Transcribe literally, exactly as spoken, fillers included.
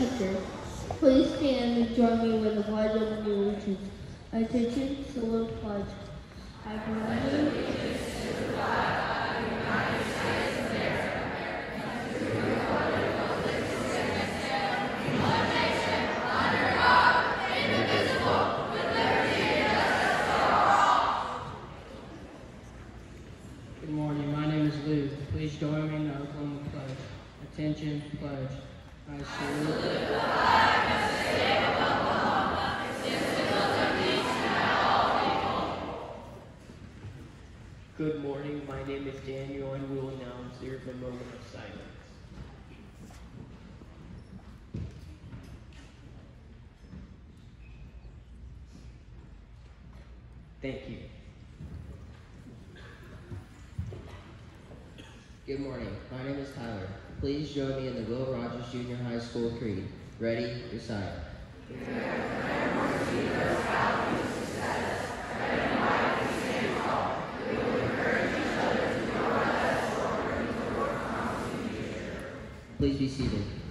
picture. Please stand and join me with the pledge of allegiance. Attention, salute pledge. I pledge allegiance to the flag of the United States of America and to the republic for which it stands, one nation, under God, indivisible, with liberty and justice for all. Good morning. My name is Lou. Please join me in the Oklahoma pledge. Attention, pledge. I salute the flag of the state of Oklahoma, its symbol of peace and all people. Good morning. My name is Daniel, and we will now observe a moment of silence. Thank you. Good morning. My name is Tyler. Please join me in the W R J H Junior High School Creed. Ready, recite. Please be seated.